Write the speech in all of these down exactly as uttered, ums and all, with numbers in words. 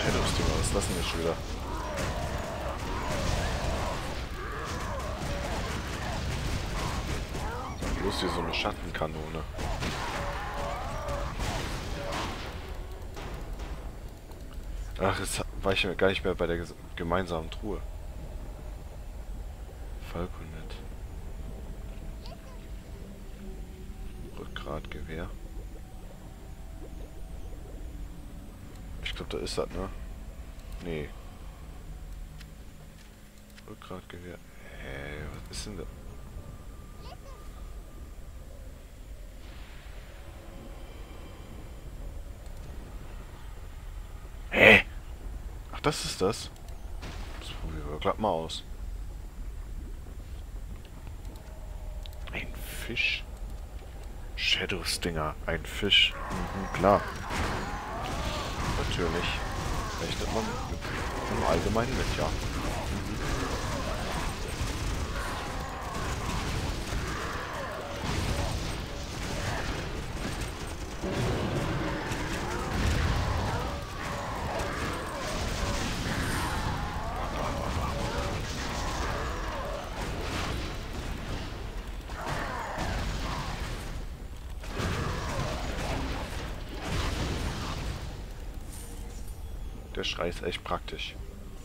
Shadows-Dinger, was ist das denn jetzt schon wieder? Bloß hier so eine Schattenkanone. Ach, jetzt war ich ja gar nicht mehr bei der gemeinsamen Truhe. Falconet. Rückgratgewehr. Ich glaube, da ist das, ne? Nee. Rückgratgewehr. Hä, was ist denn da? Hä? Ach, das ist das? Das probieren wir glatt mal aus. Ein Fisch? Shadow-Stinger. Ein Fisch. Mhm, klar. Natürlich. Rechnet man im Allgemeinen mit, ja. Der Schrei ist echt praktisch.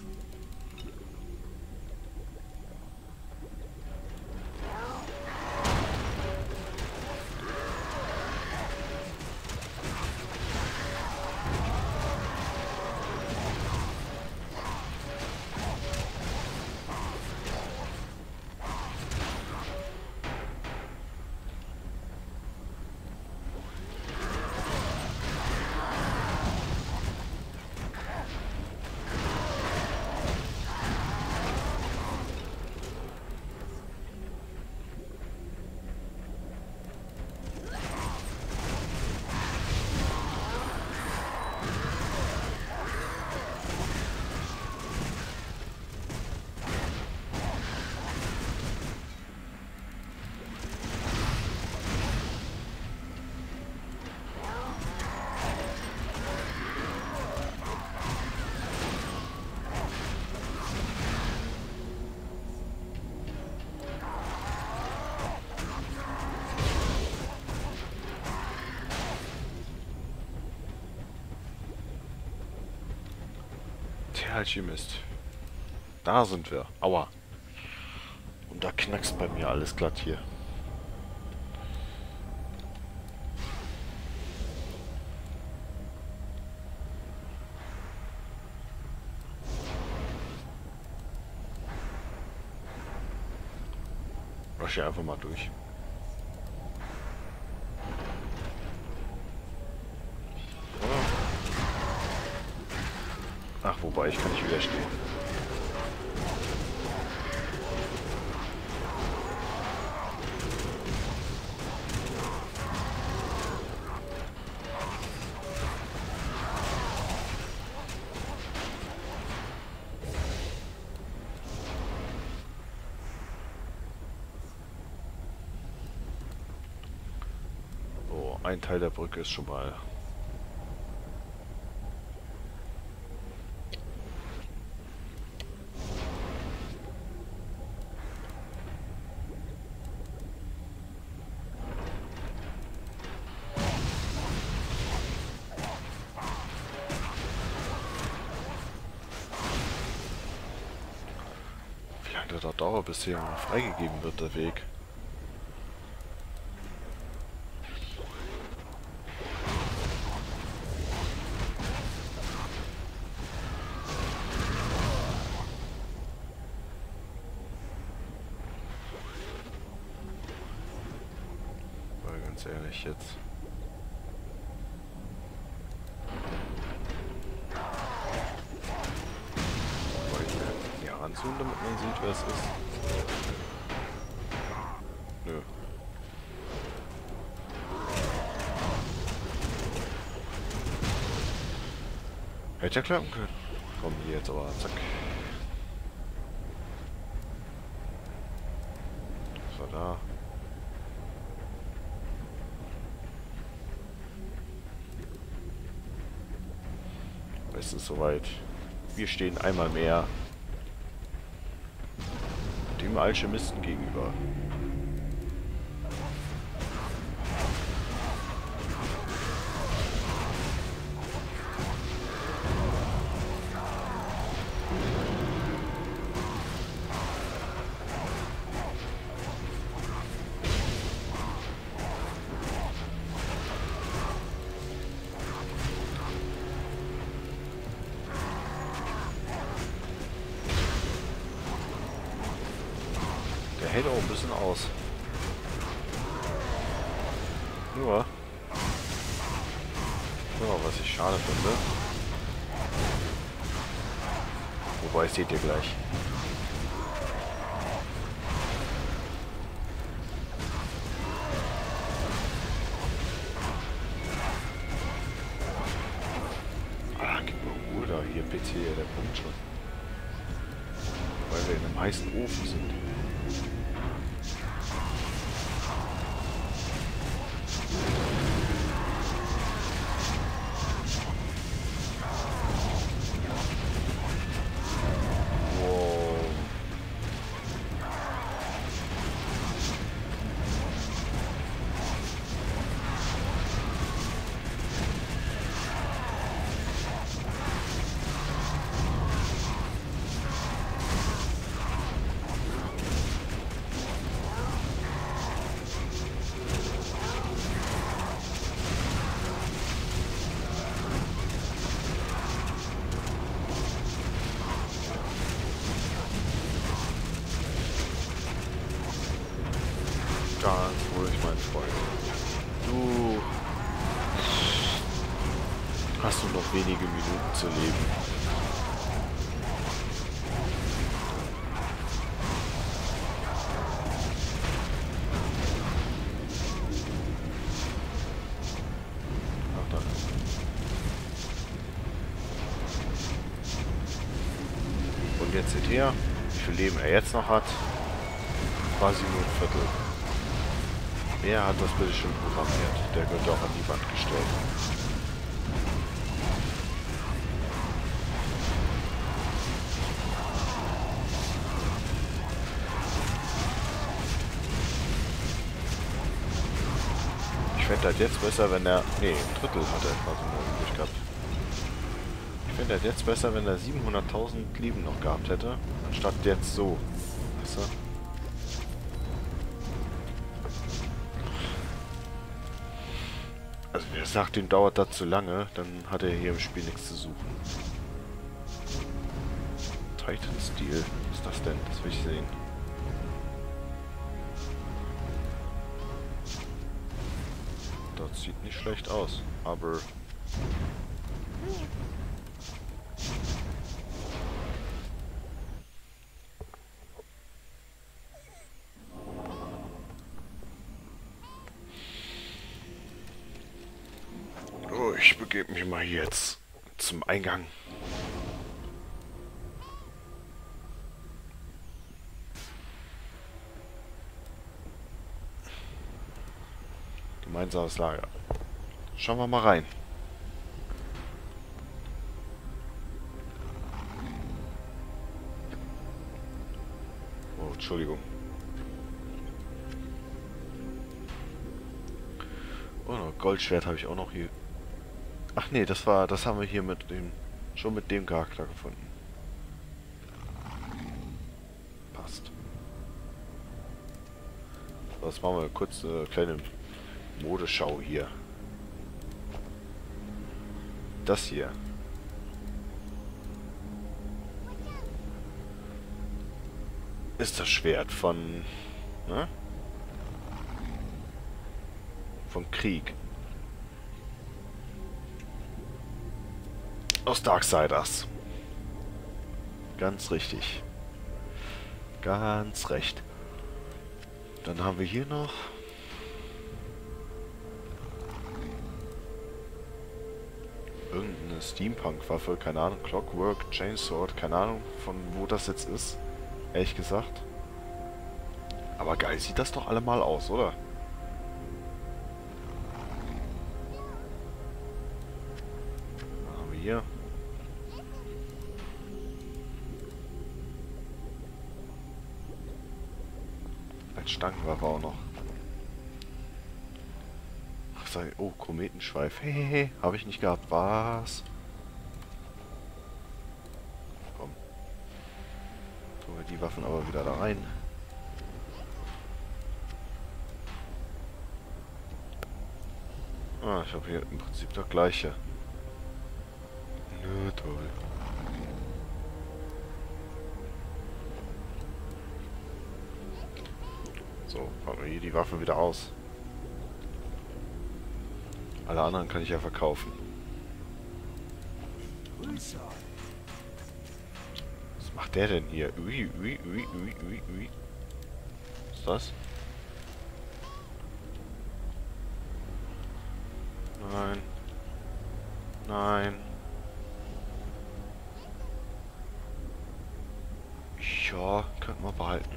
Alchemist. Da sind wir. Aua. Und da knackst bei mir alles glatt hier. Rush hier einfach mal durch. Ach, wobei, ich kann nicht widerstehen. So, ein Teil der Brücke ist schon mal... Da dauert, bis hier freigegeben wird, der Weg. Weil ganz ehrlich jetzt. Anzoomen, damit man sieht, wer es ist. Nö. Hätte ja klappen können. Komm, hier jetzt aber, zack. Was war da? Es ist soweit. Wir stehen einmal mehr dem Alchemisten gegenüber. Der hält auch ein bisschen aus. Nur, ja, was ich schade finde. Wobei, seht ihr gleich. Ah, gib mir Ruhe da. Hier, bitte, hier, der Punkt schon. Weil wir in einem heißen Ofen sind. Ganz ruhig, mein Freund. Du hast nur noch wenige Minuten zu leben. Ach, da. Und jetzt seht ihr, wie viel Leben er jetzt noch hat. Quasi nur ein Viertel. Wer hat das bitte schon programmiert? Der wird auch an die Wand gestellt. Ich fände das jetzt besser, wenn er... Nee, ein Drittel hat er quasi nur übrig gehabt. Ich fände das jetzt besser, wenn er siebenhunderttausend Leben noch gehabt hätte, anstatt jetzt so. Weißt du? Also wer sagt, dem dauert das zu lange, dann hat er hier im Spiel nichts zu suchen. Titan Steel, was ist das denn? Das will ich sehen. Das sieht nicht schlecht aus, aber... Oh, ich begebe mich mal jetzt zum Eingang. Gemeinsames Lager. Schauen wir mal rein. Oh, Entschuldigung. Oh, noch Goldschwert habe ich auch noch hier. Ach nee, das war, das haben wir hier mit dem, schon mit dem Charakter gefunden. Passt. Das machen wir kurz eine kleine Modeschau hier. Das hier. Ist das Schwert von, ne? Von Krieg. Aus Darksiders. Ganz richtig. Ganz recht. Dann haben wir hier noch... irgendeine Steampunk-Waffe, keine Ahnung, Clockwork, Chainsword, keine Ahnung, von wo das jetzt ist. Ehrlich gesagt. Aber geil sieht das doch allemal aus, oder? Was haben wir hier? Stangenwaffe auch noch. Ach, sei, oh, Kometenschweif. Hey, hey, hey. Habe ich nicht gehabt. Was? Komm. Tun wir die Waffen aber wieder da rein. Ah, ich habe hier im Prinzip das gleiche. Nö, toll. So, packen wir hier die Waffen wieder aus. Alle anderen kann ich ja verkaufen. Was macht der denn hier? Ui, ui, ui, ui, ui, ui. Was ist das? Nein. Nein. Ja, könnten wir behalten.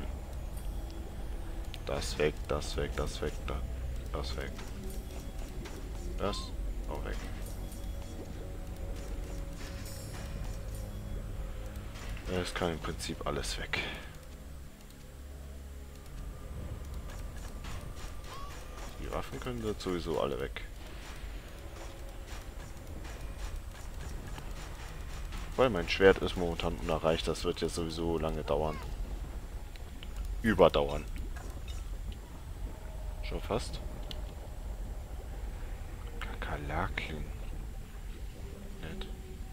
Das weg, das weg, das weg, das, das weg. Das auch weg. Es kann im Prinzip alles weg. Die Waffen können jetzt sowieso alle weg. Weil mein Schwert ist momentan unerreicht, das wird jetzt sowieso lange dauern. Überdauern. Schon fast. Kakerlaken. Nett.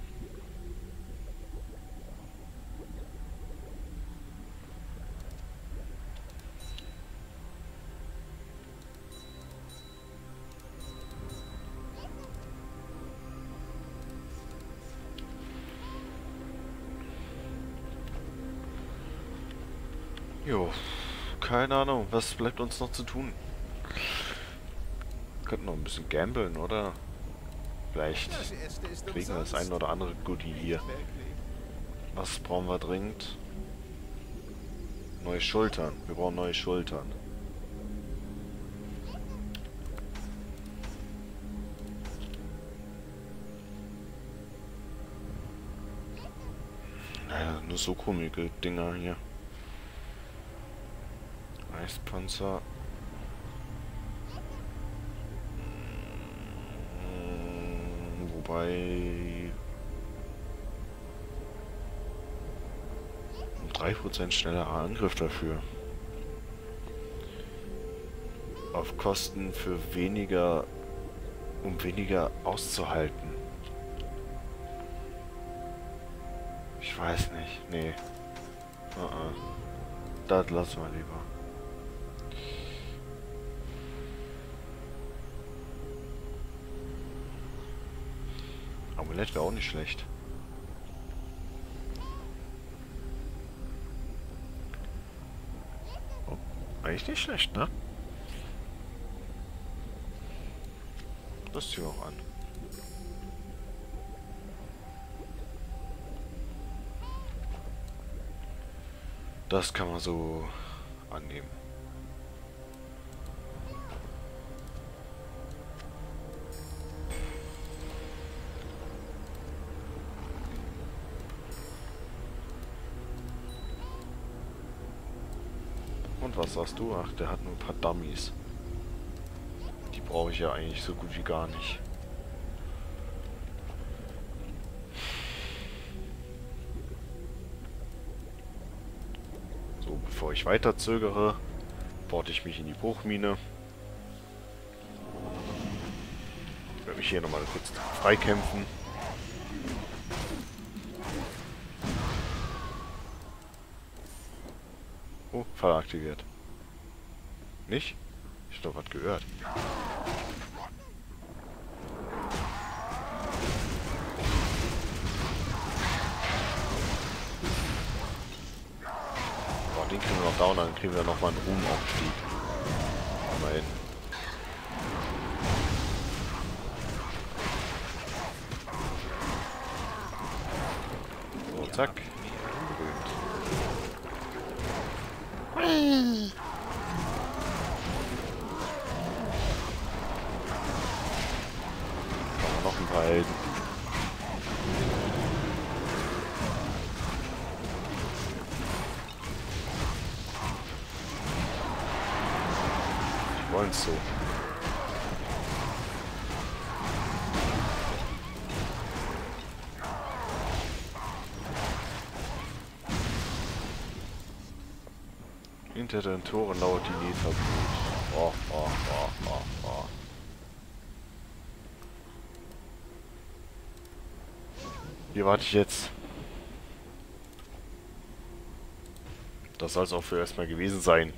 Jo, keine Ahnung, was bleibt uns noch zu tun? Wir könnten noch ein bisschen gamblen, oder? Vielleicht kriegen wir das ein oder andere Goodie hier. Was brauchen wir dringend? Neue Schultern. Wir brauchen neue Schultern. Naja, nur so komische Dinger hier. Eispanzer. Hm, wobei... drei Prozent schneller Angriff dafür. Auf Kosten für weniger... um weniger auszuhalten. Ich weiß nicht. Nee. Uh -uh. Das lassen wir lieber. Amulett wäre auch nicht schlecht. Oh, eigentlich nicht schlecht, ne? Das ziehen wir auch an. Das kann man so annehmen. Und was sagst du? Ach, der hat nur ein paar Dummies. Die brauche ich ja eigentlich so gut wie gar nicht. So, bevor ich weiter zögere, porte ich mich in die Bruchmine. Ich werde mich hier nochmal kurz freikämpfen. Oh, Fall aktiviert. Nicht? Ich hab doch was gehört. Boah, den kriegen wir noch down, dann kriegen wir nochmal einen Ruhmaufstieg. Immerhin. So, zack. Berühmt. Noch ein paar Helden. uns so. Hinter den Toren lauert die Neferbrut. Oh, oh, oh, oh, oh. Hier warte ich jetzt. Das soll es auch für erstmal gewesen sein.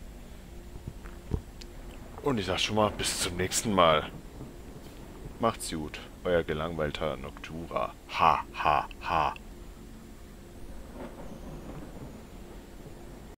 Und ich sag schon mal, bis zum nächsten Mal. Macht's gut. Euer gelangweilter Noctura. Ha, ha, ha.